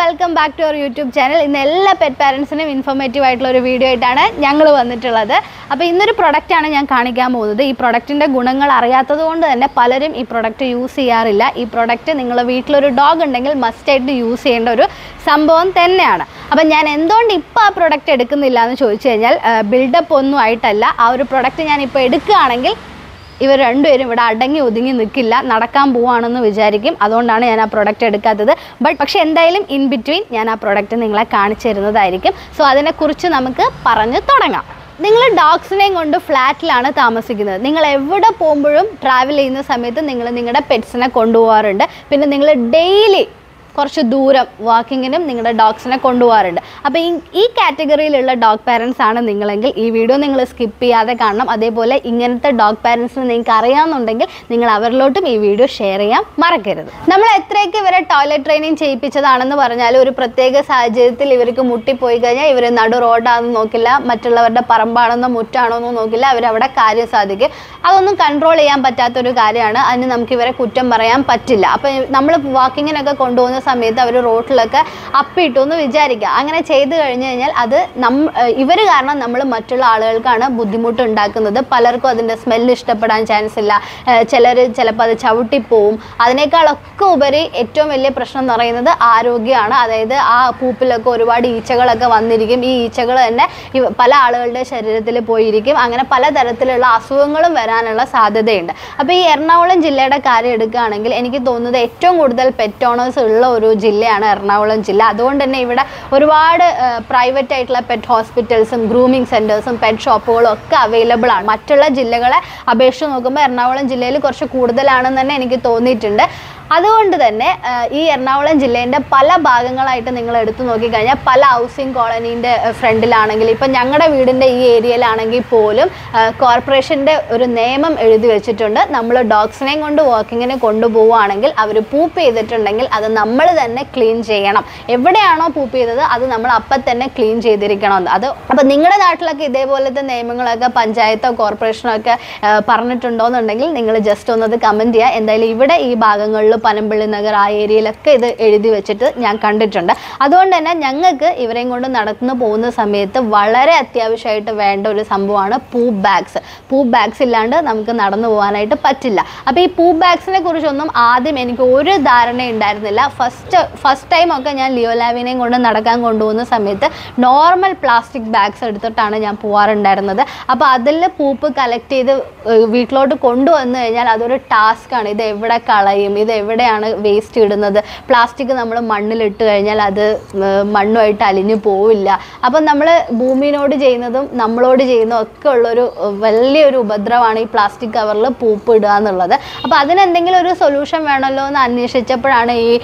Welcome back to our YouTube channel. ഇന്ന് എല്ലാ pet പാരൻസിനും informative ആയിട്ടുള്ള ഒരു വീഡിയോ ആയിട്ടാണ് ഞങ്ങൾ വന്നിട്ടുള്ളത്. അപ്പോൾ ഇന്നൊരു പ്രൊഡക്റ്റാണ് ഞാൻ കാണിക്കാൻ പോകുന്നത്. ഈ പ്രൊഡക്റ്റിൻ്റെ ഗുണങ്ങൾ അറിയാത്തത് കൊണ്ട് തന്നെ പലരും ഈ പ്രൊഡക്റ്റ് യൂസ് ചെയ്യാറില്ല. ഈ പ്രൊഡക്റ്റ് നിങ്ങളുടെ വീട്ടിലൊരു ഡോഗ് ഉണ്ടെങ്കിൽ മസ്റ്റായിട്ട് യൂസ് ചെയ്യേണ്ട ഒരു സംഭവം തന്നെയാണ്. അപ്പം ഞാൻ എന്തുകൊണ്ട് ഇപ്പോൾ ആ പ്രൊഡക്റ്റ് എടുക്കുന്നില്ല എന്ന് ചോദിച്ചു കഴിഞ്ഞാൽ ബിൽഡപ്പ് ഒന്നും ആയിട്ടല്ല. ആ ഒരു പ്രൊഡക്റ്റ് ഞാൻ ഇപ്പോൾ എടുക്കുകയാണെങ്കിൽ ഇവർ രണ്ടുപേരും ഇവിടെ അടങ്ങി ഒതുങ്ങി നിൽക്കില്ല, നടക്കാൻ പോവുകയാണെന്ന് വിചാരിക്കും. അതുകൊണ്ടാണ് ഞാൻ ആ പ്രൊഡക്റ്റ് എടുക്കാത്തത്. പക്ഷേ എന്തായാലും ഇൻ ബിറ്റ്വീൻ ഞാൻ ആ പ്രൊഡക്റ്റ് നിങ്ങളെ കാണിച്ചു തരുന്നതായിരിക്കും. സോ അതിനെക്കുറിച്ച് നമുക്ക് പറഞ്ഞു തുടങ്ങാം. നിങ്ങൾ ഡോഗ്സിനെയും കൊണ്ട് ഫ്ലാറ്റിലാണ് താമസിക്കുന്നത്. നിങ്ങൾ എവിടെ പോകുമ്പോഴും ട്രാവൽ ചെയ്യുന്ന സമയത്ത് നിങ്ങൾ നിങ്ങളുടെ പെറ്റ്സിനെ കൊണ്ടുപോകാറുണ്ട്. പിന്നെ നിങ്ങൾ ഡെയിലി കുറച്ച് ദൂരം വാക്കിങ്ങിനും നിങ്ങളുടെ ഡോഗ്സിനെ കൊണ്ടുപോകാറുണ്ട്. അപ്പോൾ ഈ കാറ്റഗറിയിലുള്ള ഡോഗ് പാരൻസ് ആണ് നിങ്ങളെങ്കിൽ ഈ വീഡിയോ നിങ്ങൾ സ്കിപ്പ് ചെയ്യാതെ കാണണം. അതേപോലെ ഇങ്ങനത്തെ ഡോഗ് പാരൻസിന് നിങ്ങൾക്ക് അറിയാമെന്നുണ്ടെങ്കിൽ നിങ്ങൾ അവരിലോട്ടും ഈ വീഡിയോ ഷെയർ ചെയ്യാൻ മറക്കരുത്. നമ്മൾ എത്രയൊക്കെ ഇവരെ ടോയ്ലറ്റ് ട്രെയിനിങ് ചെയ്യിപ്പിച്ചതാണെന്ന് പറഞ്ഞാൽ ഒരു പ്രത്യേക സാഹചര്യത്തിൽ ഇവർക്ക് മുട്ടിപ്പോയി കഴിഞ്ഞാൽ ഇവർ നടു റോഡാണെന്ന് നോക്കില്ല, മറ്റുള്ളവരുടെ പറമ്പാണെന്നോ മുറ്റാണോ എന്നോ നോക്കില്ല, അവരവിടെ കാര്യം സാധിക്കും. അതൊന്നും കൺട്രോൾ ചെയ്യാൻ പറ്റാത്തൊരു കാര്യമാണ്. അതിന് നമുക്ക് ഇവരെ കുറ്റം പറയാൻ പറ്റില്ല. അപ്പോൾ നമ്മൾ വാക്കിങ്ങിനൊക്കെ കൊണ്ടുപോകുന്ന സമയത്ത് അവർ റോട്ടിലൊക്കെ അപ്പിട്ടു എന്ന് വിചാരിക്കുക. അങ്ങനെ ചെയ്തു കഴിഞ്ഞു കഴിഞ്ഞാൽ അത് ഇവർ കാരണം നമ്മൾ മറ്റുള്ള ആളുകൾക്കാണ് ബുദ്ധിമുട്ട് ഉണ്ടാക്കുന്നത്. പലർക്കും അതിൻ്റെ സ്മെല്ല് ഇഷ്ടപ്പെടാൻ ചാൻസ് ഇല്ല. ചിലർ ചിലപ്പോൾ അത് ചവിട്ടിപ്പോവും. അതിനേക്കാളൊക്കെ ഉപരി ഏറ്റവും വലിയ പ്രശ്നം എന്ന് പറയുന്നത് ആരോഗ്യമാണ്. അതായത് ആ പൂപ്പിലൊക്കെ ഒരുപാട് ഈച്ചകളൊക്കെ വന്നിരിക്കും. ഈ ഈച്ചകൾ തന്നെ പല ആളുകളുടെ ശരീരത്തിൽ പോയിരിക്കും. അങ്ങനെ പലതരത്തിലുള്ള അസുഖങ്ങളും വരാനുള്ള സാധ്യതയുണ്ട്. അപ്പോൾ ഈ എറണാകുളം ജില്ലയുടെ കാര്യം എടുക്കുകയാണെങ്കിൽ എനിക്ക് തോന്നുന്നത് ഏറ്റവും കൂടുതൽ പെറ്റ് ഓണേഴ്സ് ഉള്ള ഒരു ജില്ലയാണ് എറണാകുളം ജില്ല. അതുകൊണ്ട് തന്നെ ഇവിടെ ഒരുപാട് പ്രൈവറ്റ് ആയിട്ടുള്ള പെറ്റ് ഹോസ്പിറ്റൽസും ഗ്രൂമിങ് സെൻറ്റേഴ്സും പെറ്റ് ഷോപ്പുകളും ഒക്കെ അവൈലബിൾ ആണ്. മറ്റുള്ള ജില്ലകളെ അപേക്ഷിച്ച് നോക്കുമ്പോൾ എറണാകുളം ജില്ലയിൽ കുറച്ച് കൂടുതലാണെന്ന് തന്നെ എനിക്ക് തോന്നിയിട്ടുണ്ട്. അതുകൊണ്ട് തന്നെ ഈ എറണാകുളം ജില്ലേൻ്റെ പല ഭാഗങ്ങളായിട്ട് നിങ്ങൾ എടുത്തു നോക്കിക്കഴിഞ്ഞാൽ പല ഹൗസിംഗ് കോളനീൻ്റെ ഫ്രണ്ടിലാണെങ്കിൽ ഇപ്പം ഞങ്ങളുടെ വീടിൻ്റെ ഈ ഏരിയയിലാണെങ്കിൽ പോലും കോർപ്പറേഷൻ്റെ ഒരു നിയമം എഴുതി വെച്ചിട്ടുണ്ട്. നമ്മൾ ഡോഗ്സിനെയും കൊണ്ട് വാക്കിങ്ങിന് കൊണ്ടുപോവുകയാണെങ്കിൽ അവർ പൂപ്പ് ചെയ്തിട്ടുണ്ടെങ്കിൽ അത് നമ്മൾ തന്നെ ക്ലീൻ ചെയ്യണം. എവിടെയാണോ പൂപ്പ് ചെയ്തത് അത് നമ്മൾ അപ്പം തന്നെ ക്ലീൻ ചെയ്തിരിക്കണം. അത് അപ്പം നിങ്ങളുടെ നാട്ടിലൊക്കെ ഇതേപോലത്തെ നിയമങ്ങളൊക്കെ പഞ്ചായത്തോ കോർപ്പറേഷനോ ഒക്കെ പറഞ്ഞിട്ടുണ്ടോയെന്നുണ്ടെങ്കിൽ നിങ്ങൾ ജസ്റ്റ് ഒന്നത് കമൻറ്റ് ചെയ്യുക. എന്തായാലും ഇവിടെ ഈ ഭാഗങ്ങളിൽ പനമ്പള്ളി നഗർ ആ ഏരിയയിലൊക്കെ ഇത് എഴുതി വെച്ചിട്ട് ഞാൻ കണ്ടിട്ടുണ്ട്. അതുകൊണ്ട് തന്നെ ഞങ്ങൾക്ക് ഇവരെയും കൊണ്ട് നടന്നു പോകുന്ന സമയത്ത് വളരെ അത്യാവശ്യമായിട്ട് വേണ്ട ഒരു സംഭവമാണ് പൂപ്പ് ബാഗ്സ്. പൂപ്പ് ബാഗ്സ് ഇല്ലാണ്ട് നമുക്ക് നടന്നു പോകാനായിട്ട് പറ്റില്ല. അപ്പോൾ ഈ പൂപ്പ് ബാഗ്സിനെ കുറിച്ചൊന്നും ആദ്യം എനിക്ക് ഒരു ധാരണ ഉണ്ടായിരുന്നില്ല. ഫസ്റ്റ് ടൈമൊക്കെ ഞാൻ ലിയോലാവിനെയും കൊണ്ട് നടക്കാൻ കൊണ്ടുപോകുന്ന സമയത്ത് നോർമൽ പ്ലാസ്റ്റിക് ബാഗ്സ് എടുത്തിട്ടാണ് ഞാൻ പോകാറുണ്ടായിരുന്നത്. അപ്പോൾ അതിൽ പൂപ്പ് കളക്ട് ചെയ്ത് വീട്ടിലോട്ട് കൊണ്ടുവന്നു കഴിഞ്ഞാൽ അതൊരു ടാസ്ക്കാണ്. ഇത് എവിടെ കളയും, ഇത് എവിടെയാണ് വേസ്റ്റ് ഇടുന്നത്. പ്ലാസ്റ്റിക് നമ്മൾ മണ്ണിലിട്ട് കഴിഞ്ഞാൽ അത് മണ്ണുമായിട്ട് അലിഞ്ഞു പോവില്ല. അപ്പം നമ്മൾ ഭൂമിയോട് ചെയ്യുന്നതും നമ്മളോട് ചെയ്യുന്നതും ഒക്കെ ഉള്ളൊരു വലിയൊരു ഉപദ്രവമാണ് ഈ പ്ലാസ്റ്റിക് കവറിൽ പൂപ്പ് ഇടുക എന്നുള്ളത്. അപ്പോൾ അതിനെന്തെങ്കിലും ഒരു സൊല്യൂഷൻ വേണമല്ലോ എന്ന് അന്വേഷിച്ചപ്പോഴാണ് ഈ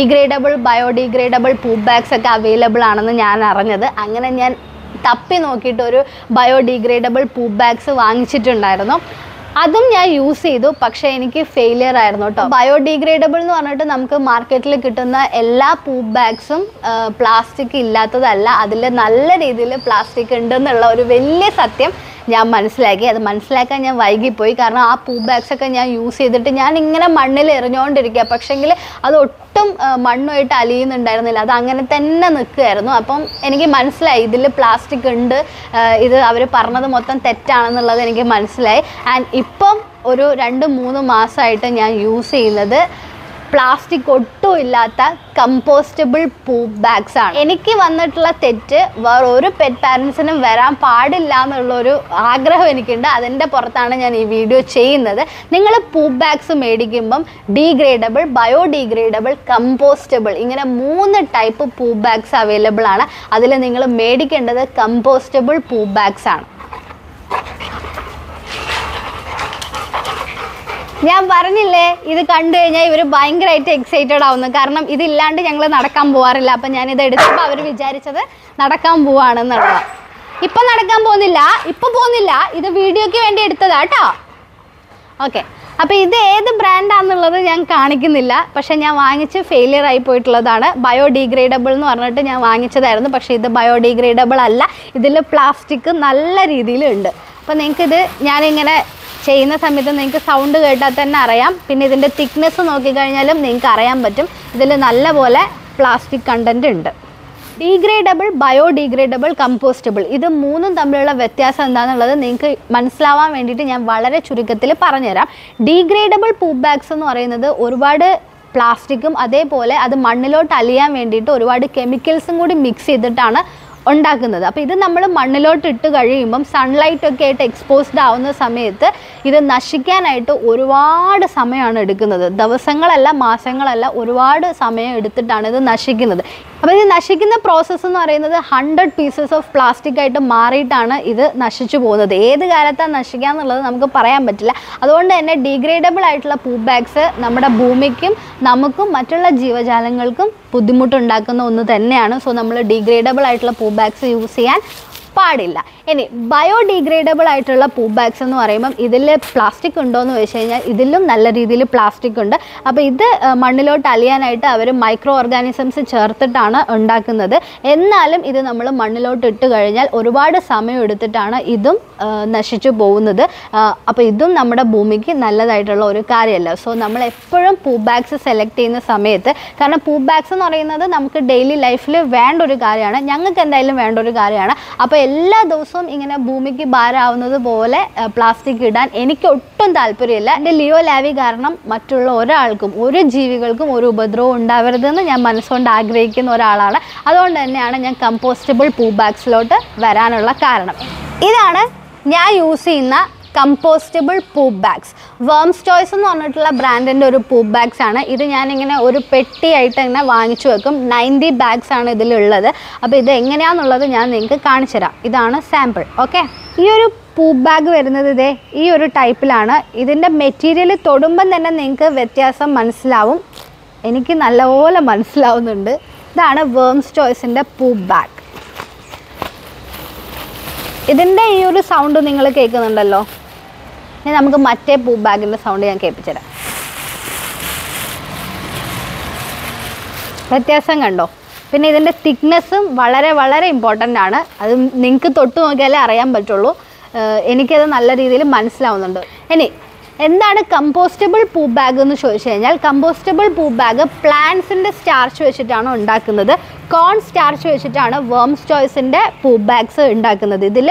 ബയോഡിഗ്രേഡബിൾ പൂപ്പ് ബാഗ്സ് ഒക്കെ അവൈലബിൾ ആണെന്ന് ഞാൻ അറിഞ്ഞത്. അങ്ങനെ ഞാൻ തപ്പി നോക്കിയിട്ട് ഒരു ബയോഡിഗ്രേഡബിൾ പൂപ്പ് ബാഗ്സ് വാങ്ങിച്ചിട്ടുണ്ടായിരുന്നു. അതും ഞാൻ യൂസ് ചെയ്തു. പക്ഷേ എനിക്ക് ഫെയിലിയർ ആയിരുന്നു കേട്ടോ. ബയോഡിഗ്രേഡബിൾ എന്ന് പറഞ്ഞിട്ട് നമുക്ക് മാർക്കറ്റിൽ കിട്ടുന്ന എല്ലാ പൂപ്പ് ബാഗ്സും പ്ലാസ്റ്റിക് ഇല്ലാത്തതല്ല. അതിൽ നല്ല രീതിയിൽ പ്ലാസ്റ്റിക് ഉണ്ടെന്നുള്ള ഒരു വലിയ സത്യം ഞാൻ മനസ്സിലാക്കി. അത് മനസ്സിലാക്കാൻ ഞാൻ വൈകിപ്പോയി. കാരണം ആ പൂപ്പ് ബാഗ്സൊക്കെ ഞാൻ യൂസ് ചെയ്തിട്ട് ഞാൻ ഇങ്ങനെ മണ്ണിൽ എറിഞ്ഞുകൊണ്ടിരിക്കുക. പക്ഷേങ്കിൽ അത് ഒട്ടും മണ്ണുമായിട്ട് അലിയുന്നുണ്ടായിരുന്നില്ല. അത് അങ്ങനെ തന്നെ നിൽക്കുമായിരുന്നു. അപ്പം എനിക്ക് മനസ്സിലായി ഇതിൽ പ്ലാസ്റ്റിക് ഉണ്ട്, ഇത് അവർ പറഞ്ഞത് മൊത്തം തെറ്റാണെന്നുള്ളത് എനിക്ക് മനസ്സിലായി. ആൻഡ് ഇപ്പം ഒരു 2-3 മാസമായിട്ട് ഞാൻ യൂസ് ചെയ്യുന്നത് പ്ലാസ്റ്റിക് ഒട്ടും ഇല്ലാത്ത കമ്പോസ്റ്റബിൾ പൂപ്പ് ബാഗ്സ് ആണ്. എനിക്ക് വന്നിട്ടുള്ള തെറ്റ് വേറെ ഒരു പെറ്റ് പാരൻസിനും വരാൻ പാടില്ല എന്നുള്ളൊരു ആഗ്രഹം എനിക്കുണ്ട്. അതിൻ്റെ പുറത്താണ് ഞാൻ ഈ വീഡിയോ ചെയ്യുന്നത്. നിങ്ങൾ പൂപ്പ് ബാഗ്സ് മേടിക്കുമ്പം ഡീഗ്രേഡബിൾ, ബയോഡിഗ്രേഡബിൾ, കമ്പോസ്റ്റബിൾ ഇങ്ങനെ 3 ടൈപ്പ് പൂപ്പ് ബാഗ്സ് അവൈലബിൾ ആണ്. അതിൽ നിങ്ങൾ മേടിക്കേണ്ടത് കമ്പോസ്റ്റബിൾ പൂപ്പ് ബാഗ്സ് ആണ്. ഞാൻ പറഞ്ഞില്ലേ, ഇത് കണ്ടു കഴിഞ്ഞാൽ ഇവർ ഭയങ്കരമായിട്ട് എക്സൈറ്റഡ് ആവുന്നു. കാരണം ഇതില്ലാണ്ട് ഞങ്ങൾ നടക്കാൻ പോകാറില്ല. അപ്പം ഞാനിത് എടുത്തപ്പോൾ അവർ വിചാരിച്ചത് നടക്കാൻ പോവാണെന്നുള്ളത്. ഇപ്പം നടക്കാൻ പോകുന്നില്ല, ഇപ്പം പോകുന്നില്ല. ഇത് വീഡിയോയ്ക്ക് വേണ്ടി എടുത്തതാ കേട്ടോ. ഓക്കെ, അപ്പോൾ ഇത് ഏത് ബ്രാൻഡാണെന്നുള്ളത് ഞാൻ കാണിക്കുന്നില്ല. പക്ഷേ ഞാൻ വാങ്ങിച്ച് ഫെയിലിയർ ആയി പോയിട്ടുള്ളതാണ്. ബയോഡിഗ്രേഡബിൾ എന്ന് പറഞ്ഞിട്ട് ഞാൻ വാങ്ങിച്ചതായിരുന്നു. പക്ഷേ ഇത് ബയോഡിഗ്രേഡബിൾ അല്ല. ഇതിൽ പ്ലാസ്റ്റിക് നല്ല രീതിയിലുണ്ട്. അപ്പോൾ നിങ്ങൾക്കിത് ഞാനിങ്ങനെ ചെയ്യുന്ന സമയത്ത് നിങ്ങൾക്ക് സൗണ്ട് കേട്ടാൽ തന്നെ അറിയാം. പിന്നെ ഇതിൻ്റെ തിക്നെസ് നോക്കിക്കഴിഞ്ഞാലും നിങ്ങൾക്ക് അറിയാൻ പറ്റും. ഇതിൽ നല്ലപോലെ പ്ലാസ്റ്റിക് കണ്ടൻറ്റ് ഉണ്ട്. ഡീഗ്രേഡബിൾ, ബയോഡീഗ്രേഡബിൾ, കമ്പോസ്റ്റബിൾ, ഇത് മൂന്നും തമ്മിലുള്ള വ്യത്യാസം എന്താണെന്നുള്ളത് നിങ്ങൾക്ക് മനസ്സിലാവാൻ വേണ്ടിയിട്ട് ഞാൻ വളരെ ചുരുക്കത്തിൽ പറഞ്ഞുതരാം. ഡീഗ്രേഡബിൾ പൂപ്പ് ബാഗ്സ് എന്ന് പറയുന്നത് ഒരുപാട് പ്ലാസ്റ്റിക്കും അതേപോലെ അത് മണ്ണിലോട്ട് അലിയാൻ വേണ്ടിയിട്ട് ഒരുപാട് കെമിക്കൽസും കൂടി മിക്സ് ചെയ്തിട്ടാണ് ഉണ്ടാക്കുന്നത്. അപ്പോൾ ഇത് നമ്മൾ മണ്ണിലോട്ട് ഇട്ട് കഴിയുമ്പം സൺലൈറ്റൊക്കെ ആയിട്ട് എക്സ്പോസ്ഡ് ആവുന്ന സമയത്ത് ഇത് നശിക്കാനായിട്ട് ഒരുപാട് സമയമാണ് എടുക്കുന്നത്. ദിവസങ്ങളല്ല, മാസങ്ങളല്ല, ഒരുപാട് സമയം എടുത്തിട്ടാണ് ഇത് നശിക്കുന്നത്. അപ്പോൾ ഇത് നശിക്കുന്ന പ്രോസസ്സ് എന്ന് പറയുന്നത് 100 പീസസ് ഓഫ് പ്ലാസ്റ്റിക് ആയിട്ട് മാറിയിട്ടാണ് ഇത് നശിച്ചു പോകുന്നത്. ഏത് കാലത്താണ് നശിക്കുക എന്നുള്ളത് നമുക്ക് പറയാൻ പറ്റില്ല. അതുകൊണ്ട് തന്നെ ഡീഗ്രേഡബിൾ ആയിട്ടുള്ള പൂപ്പ് ബാഗ്സ് നമ്മുടെ ഭൂമിക്കും നമുക്കും മറ്റുള്ള ജീവജാലങ്ങൾക്കും ബുദ്ധിമുട്ടുണ്ടാക്കുന്ന ഒന്ന് തന്നെയാണ്. സോ നമ്മൾ ഡീഗ്രേഡബിൾ ആയിട്ടുള്ള പൂപ്പ് ബാഗ്സ് യൂസ് ചെയ്യാൻ പാടില്ല. ഇനി ബയോഡീഗ്രേഡബിൾ ആയിട്ടുള്ള പൂപ്പ് ബാഗ്സ് എന്ന് പറയുമ്പം ഇതിൽ പ്ലാസ്റ്റിക് ഉണ്ടോ എന്ന് ചോദിച്ചു കഴിഞ്ഞാൽ ഇതിലും നല്ല രീതിയിൽ പ്ലാസ്റ്റിക് ഉണ്ട്. അപ്പോൾ ഇത് മണ്ണിലോട്ട് അലിയാനായിട്ട് അവർ മൈക്രോ ഓർഗാനിസംസ് ചേർത്തിട്ടാണ് ഉണ്ടാക്കുന്നത്. എന്നാലും ഇത് നമ്മൾ മണ്ണിലോട്ട് ഇട്ട് കഴിഞ്ഞാൽ ഒരുപാട് സമയം എടുത്തിട്ടാണ് ഇതും നശിച്ചു പോകുന്നത്. അപ്പോൾ ഇതും നമ്മുടെ ഭൂമിക്ക് നല്ലതായിട്ടുള്ള ഒരു കാര്യമല്ല. സോ നമ്മൾ എപ്പോഴും പൂപ്പ് ബാഗ്സ് സെലക്ട് ചെയ്യുന്ന സമയത്ത്, കാരണം പൂപ്പ് ബാഗ്സ് എന്ന് പറയുന്നത് നമുക്ക് ഡെയിലി ലൈഫിൽ വേണ്ട ഒരു കാര്യമാണ്, ഞങ്ങൾക്ക് എന്തായാലും വേണ്ട ഒരു കാര്യമാണ്. അപ്പോൾ എല്ലാ ദിവസവും ഇങ്ങനെ ഭൂമിക്ക് ഭാരമാവുന്നത് പോലെ പ്ലാസ്റ്റിക് ഇടാൻ എനിക്ക് ഒട്ടും താല്പര്യമില്ല. എൻ്റെ ലിയോ ലാവി കാരണം മറ്റുള്ള ഒരാൾക്കും ഒരു ജീവികൾക്കും ഒരു ഉപദ്രവം ഉണ്ടാവരുതെന്ന് ഞാൻ മനസ്സുകൊണ്ട് ആഗ്രഹിക്കുന്ന ഒരാളാണ്. അതുകൊണ്ട് തന്നെയാണ് ഞാൻ കമ്പോസ്റ്റബിൾ പൂപ്പ് ബാഗ്സിലോട്ട് വരാനുള്ള കാരണം. ഇതാണ് ഞാൻ യൂസ് ചെയ്യുന്ന compostable poop bags. Worms Choice എന്ന് പറഞ്ഞിട്ടുള്ള ബ്രാൻഡിൻ്റെ ഒരു പൂപ്പ് ബാഗ്സ് ആണ് ഇത്. ഞാനിങ്ങനെ ഒരു പെട്ടിയായിട്ട് ഇങ്ങനെ വാങ്ങിച്ചു വെക്കും. 90 ബാഗ്സ് ആണ് ഇതിലുള്ളത്. അപ്പോൾ ഇത് എങ്ങനെയാണെന്നുള്ളത് ഞാൻ നിങ്ങൾക്ക് കാണിച്ചു തരാം. ഇതാണ് സാമ്പിൾ. ഓക്കെ, ഈ ഒരു പൂപ്പ് ബാഗ് വരുന്നത് ഇതേ ഈ ഒരു ടൈപ്പിലാണ്. ഇതിൻ്റെ മെറ്റീരിയൽ തൊടുമ്പം തന്നെ നിങ്ങൾക്ക് വ്യത്യാസം മനസ്സിലാവും. എനിക്ക് നല്ലപോലെ മനസ്സിലാവുന്നുണ്ട്. ഇതാണ് വേംസ് ചോയ്സിൻ്റെ പൂപ്പ് ബാഗ്. ഇതിൻ്റെ ഈ ഒരു സൗണ്ട് നിങ്ങൾ കേൾക്കുന്നുണ്ടല്ലോ. ഇനി നമുക്ക് മറ്റേ പൂപ്പ് ബാഗിൻ്റെ സൗണ്ട് ഞാൻ കേൾപ്പിച്ചുതരാം. വ്യത്യാസം കണ്ടോ? പിന്നെ ഇതിൻ്റെ തിക്നെസ്സും വളരെ വളരെ ഇമ്പോർട്ടൻ്റ് ആണ്. അത് നിങ്ങൾക്ക് തൊട്ട് നോക്കിയാലേ അറിയാൻ പറ്റുള്ളൂ. എനിക്കത് നല്ല രീതിയിൽ മനസ്സിലാവുന്നുണ്ട്. ഇനി എന്താണ് കമ്പോസ്റ്റബിൾ പൂപ്പ് ബാഗ് എന്ന് ചോദിച്ചു കഴിഞ്ഞാൽ, കമ്പോസ്റ്റബിൾ പൂപ്പ് ബാഗ് പ്ലാന്റ്സിൻ്റെ സ്റ്റാർച്ച് വെച്ചിട്ടാണ് ഉണ്ടാക്കുന്നത്. കോൺ സ്റ്റാർച്ച് വെച്ചിട്ടാണ് വേംസ് ചോയ്സിൻ്റെ പൂപ്പ് ബാഗ്സ് ഉണ്ടാക്കുന്നത്. ഇതിൽ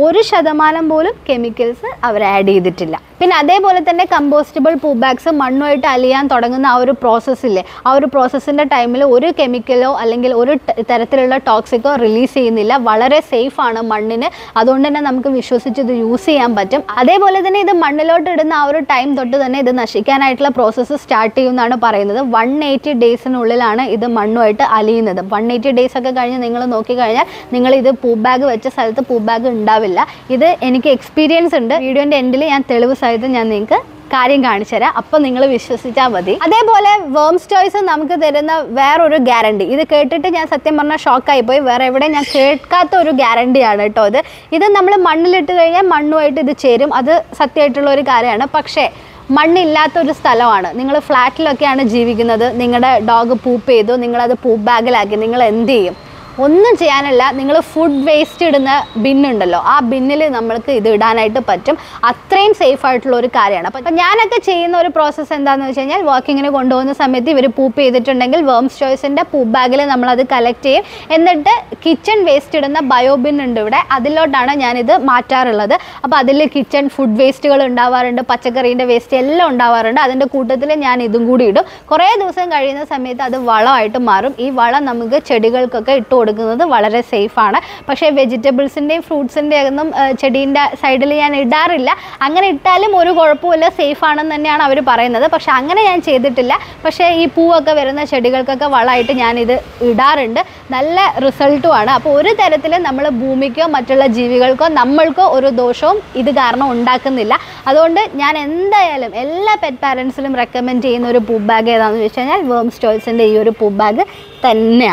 1% പോലും കെമിക്കൽസ് അവർ ആഡ് ചെയ്തിട്ടില്ല. പിന്നെ അതേപോലെ തന്നെ കമ്പോസ്റ്റബിൾ പൂപ്പ് ബാഗ്സ് മണ്ണുമായിട്ട് അലിയാൻ തുടങ്ങുന്ന ആ ഒരു പ്രോസസ്സില്ലേ, ആ ഒരു പ്രോസസ്സിൻ്റെ ടൈമിൽ ഒരു കെമിക്കലോ അല്ലെങ്കിൽ ഒരു തരത്തിലുള്ള ടോക്സിക്കോ റിലീസ് ചെയ്യുന്നില്ല. വളരെ സേഫാണ് മണ്ണിന്. അതുകൊണ്ട് തന്നെ നമുക്ക് വിശ്വസിച്ച് ഇത് യൂസ് ചെയ്യാൻ പറ്റും. അതേപോലെ തന്നെ ഇത് മണ്ണിലോട്ട് ഇടുന്ന ആ ഒരു ടൈം തൊട്ട് തന്നെ ഇത് നശിക്കാനായിട്ടുള്ള പ്രോസസ്സ് സ്റ്റാർട്ട് ചെയ്യുമെന്നാണ് പറയുന്നത്. 180 ഡേയ്സിനുള്ളിലാണ് ഇത് മണ്ണുമായിട്ട് അലിയുന്നത്. 180 ഡേയ്സ് ഒക്കെ കഴിഞ്ഞ് നിങ്ങൾ നോക്കിക്കഴിഞ്ഞാൽ നിങ്ങൾ ഇത് പൂപ്പ് ബാഗ് വെച്ച സ്ഥലത്ത് പൂപ്പ് ബാഗ് ഉണ്ടാവില്ല. ഇത് എനിക്ക് എക്സ്പീരിയൻസ് ഉണ്ട്. വീഡിയോൻ്റെ എൻഡിൽ ഞാൻ തെളിവ് സഹിതം ഞാൻ നിങ്ങൾക്ക് കാര്യം കാണിച്ചു തരാം. അപ്പോൾ നിങ്ങൾ വിശ്വസിച്ചാൽ മതി. അതേപോലെ വേംസ് ചോയ്സ് നമുക്ക് തരുന്ന വേറൊരു ഗ്യാരണ്ടി, ഇത് കേട്ടിട്ട് ഞാൻ സത്യം പറഞ്ഞാൽ ഷോക്കായിപ്പോയി. വേറെ എവിടെ ഞാൻ കേൾക്കാത്ത ഒരു ഗ്യാരണ്ടിയാണ് കേട്ടോ ഇത് നമ്മൾ മണ്ണിലിട്ട് കഴിഞ്ഞാൽ മണ്ണുമായിട്ട് ഇത് ചേരും. അത് സത്യമായിട്ടുള്ള ഒരു കാര്യമാണ്. പക്ഷേ മണ്ണില്ലാത്തൊരു സ്ഥലമാണ്, നിങ്ങൾ ഫ്ലാറ്റിലൊക്കെയാണ് ജീവിക്കുന്നത്, നിങ്ങളുടെ ഡോഗ് പൂപ്പ് ചെയ്തു, നിങ്ങളത് പൂപ്പ് ബാഗിലാക്കി, നിങ്ങൾ എന്ത് ചെയ്യും? ഒന്നും ചെയ്യാനല്ല. നിങ്ങൾ ഫുഡ് വേസ്റ്റ് ഇടുന്ന ബിന്നുണ്ടല്ലോ, ആ ബിന്നിൽ നമ്മൾക്ക് ഇത് ഇടാനായിട്ട് പറ്റും. അത്രയും സേഫ് ആയിട്ടുള്ള ഒരു കാര്യമാണ്. അപ്പം ഞാനൊക്കെ ചെയ്യുന്ന ഒരു പ്രോസസ്സ് എന്താണെന്ന് വെച്ച് കഴിഞ്ഞാൽ, വർക്കിങ്ങിന് കൊണ്ടുപോകുന്ന സമയത്ത് ഇവർ പൂപ്പ് ചെയ്തിട്ടുണ്ടെങ്കിൽ വേംസ് ചോയ്സിൻ്റെ പൂപ്പ് ബാഗിൽ നമ്മളത് കളക്ട് ചെയ്യും. എന്നിട്ട് കിച്ചൺ വേസ്റ്റ് ഇടുന്ന ബയോ ബിൻ ഉണ്ട് ഇവിടെ, അതിലോട്ടാണ് ഞാനിത് മാറ്റാറുള്ളത്. അപ്പോൾ അതിൽ കിച്ചൺ ഫുഡ് വേസ്റ്റുകൾ ഉണ്ടാവാറുണ്ട്, പച്ചക്കറീൻ്റെ വേസ്റ്റ് എല്ലാം ഉണ്ടാവാറുണ്ട്. അതിൻ്റെ കൂട്ടത്തിൽ ഞാൻ ഇതും കൂടി ഇടും. കുറേ ദിവസം കഴിയുന്ന സമയത്ത് അത് വളമായിട്ട് മാറും. ഈ വളം നമുക്ക് ചെടികൾക്കൊക്കെ ഇട്ട് കൊടുക്കുന്നത് വളരെ സേഫാണ്. പക്ഷേ വെജിറ്റബിൾസിൻ്റെയും ഫ്രൂട്ട്സിൻ്റെ ഒന്നും ചെടീൻ്റെ സൈഡിൽ ഞാൻ ഇടാറില്ല. അങ്ങനെ ഇട്ടാലും ഒരു കുഴപ്പമില്ല, സേഫാണെന്ന് തന്നെയാണ് അവർ പറയുന്നത്. പക്ഷേ അങ്ങനെ ഞാൻ ചെയ്തിട്ടില്ല. പക്ഷേ ഈ പൂവൊക്കെ വരുന്ന ചെടികൾക്കൊക്കെ വളമായിട്ട് ഞാനിത് ഇടാറുണ്ട്. നല്ല റിസൾട്ടുമാണ്. അപ്പോൾ ഒരു തരത്തിൽ നമ്മൾ ഭൂമിക്കോ മറ്റുള്ള ജീവികൾക്കോ നമ്മൾക്കോ ഒരു ദോഷവും ഇത് കാരണം ഉണ്ടാക്കുന്നില്ല. അതുകൊണ്ട് ഞാൻ എന്തായാലും എല്ലാ പെറ്റ് പാരൻസിലും റെക്കമെൻഡ് ചെയ്യുന്ന ഒരു പൂപ്പ് ബാഗ് ഏതാണെന്ന് വെച്ച് കഴിഞ്ഞാൽ വേംസ് ചോയ്സിൻ്റെ ഈ ഒരു പൂപ്പ് ബാഗ് തന്നെയാണ്.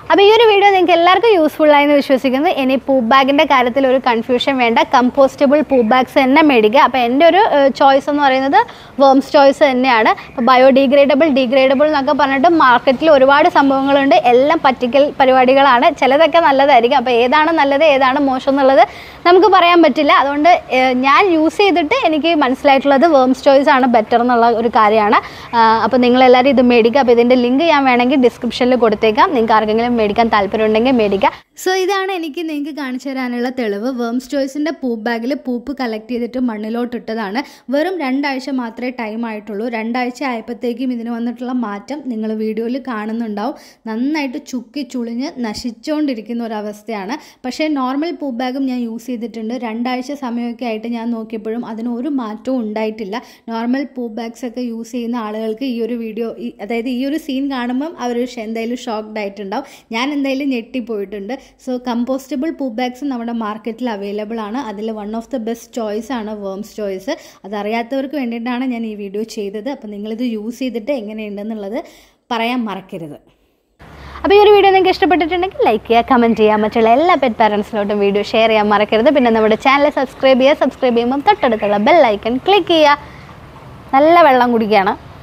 അപ്പോൾ ഈ ഒരു വീഡിയോ നിങ്ങൾക്ക് എല്ലാവർക്കും യൂസ്ഫുൾ ആയെന്ന് വിശ്വസിക്കുന്നു. ഇനി പൂപ്പ് ബാഗിൻ്റെ കാര്യത്തിൽ ഒരു കൺഫ്യൂഷൻ വേണ്ട, കമ്പോസ്റ്റബിൾ പൂപ്പ് ബാഗ്സ് തന്നെ മേടിക്കുക. അപ്പോൾ എൻ്റെ ഒരു ചോയ്സ് എന്ന് പറയുന്നത് വേംസ് ചോയ്സ് തന്നെയാണ്. അപ്പോൾ ബയോഡിഗ്രേഡബിൾ ഡീഗ്രേഡബിൾ എന്നൊക്കെ പറഞ്ഞിട്ട് മാർക്കറ്റിൽ ഒരുപാട് സംഭവങ്ങളുണ്ട്. എല്ലാം പറ്റിക്കൽ പരിപാടികളാണ്. ചിലതൊക്കെ നല്ലതായിരിക്കും. അപ്പോൾ ഏതാണ് നല്ലത് ഏതാണ് മോശം എന്നുള്ളത് നമുക്ക് പറയാൻ പറ്റില്ല. അതുകൊണ്ട് ഞാൻ യൂസ് ചെയ്തിട്ട് എനിക്ക് മനസ്സിലായിട്ടുള്ളത് വേംസ് ചോയ്സ് ആണ് ബെറ്റർ എന്നുള്ള ഒരു കാര്യമാണ്. അപ്പോൾ നിങ്ങളെല്ലാവരും ഇത് മേടിക്കുക. അപ്പോൾ ഇതിൻ്റെ ലിങ്ക് ഞാൻ വേണമെങ്കിൽ ഡിസ്ക്രിപ്ഷനിൽ കൊടുത്തേക്കാം. നിങ്ങൾക്ക് ആർക്കെങ്കിലും മേടിക്കാൻ താല്പര്യമുണ്ടെങ്കിൽ മേടിക്കുക. സോ ഇതാണ് എനിക്ക് നിങ്ങൾക്ക് കാണിച്ചു തരാനുള്ള തെളിവ്. വേംസ് ചോയ്സിൻ്റെ പൂപ്പ് ബാഗിൽ പൂപ്പ് കളക്ട് ചെയ്തിട്ട് മണ്ണിലോട്ടിട്ടതാണ്. വെറും 2 ആഴ്ച മാത്രമേ ടൈം ആയിട്ടുള്ളൂ. 2 ആഴ്ച ആയപ്പോഴത്തേക്കും ഇതിന് വന്നിട്ടുള്ള മാറ്റം നിങ്ങൾ വീഡിയോയിൽ കാണുന്നുണ്ടാവും. നന്നായിട്ട് ചുക്കി ചുളിഞ്ഞ് നശിച്ചുകൊണ്ടിരിക്കുന്ന ഒരവസ്ഥയാണ്. പക്ഷേ നോർമൽ പൂപ്പ് ബാഗും ഞാൻ യൂസ് ചെയ്തിട്ടുണ്ട്. 2 ആഴ്ച സമയമൊക്കെ ആയിട്ട് ഞാൻ നോക്കിയപ്പോഴും അതിന് ഒരു മാറ്റവും ഉണ്ടായിട്ടില്ല. നോർമൽ പൂപ്പ് ബാഗ്സ് ഒക്കെ യൂസ് ചെയ്യുന്ന ആളുകൾക്ക് ഈ ഒരു വീഡിയോ, അതായത് ഈ ഒരു സീൻ കാണുമ്പം അവർ എന്തായാലും ഷോക്ക്ഡ് ആയിട്ടുണ്ടാവും. ഞാൻ എന്തായാലും ഞെട്ടിപ്പോയിട്ടുണ്ട്. സോ കമ്പോസ്റ്റബിൾ പൂപ്പ് ബാഗ്സ് നമ്മുടെ മാർക്കറ്റിൽ അവൈലബിൾ ആണ്. അതിൽ one of the best choice ആണ് വേംസ് ചോയ്സ്. അതറിയാത്തവർക്ക് വേണ്ടിയിട്ടാണ് ഞാൻ ഈ വീഡിയോ ചെയ്തത്. അപ്പോൾ നിങ്ങളിത് യൂസ് ചെയ്തിട്ട് എങ്ങനെയുണ്ടെന്നുള്ളത് പറയാൻ മറക്കരുത്. അപ്പോൾ ഈ ഒരു വീഡിയോ നിങ്ങൾക്ക് ഇഷ്ടപ്പെട്ടിട്ടുണ്ടെങ്കിൽ ലൈക്ക് ചെയ്യുക, കമൻറ്റ് ചെയ്യുക. മറ്റുള്ള എല്ലാ പെറ്റ് പാരൻസിലോട്ടും വീഡിയോ ഷെയർ ചെയ്യാൻ മറക്കരുത്. പിന്നെ നമ്മുടെ ചാനൽ സബ്സ്ക്രൈബ് ചെയ്യുക. സബ്സ്ക്രൈബ് ചെയ്യുമ്പോൾ തൊട്ടടുത്തുള്ള ബെൽ ഐക്കൺ ക്ലിക്ക് ചെയ്യുക. നല്ല വെള്ളം കുടിക്കുകയാണ്.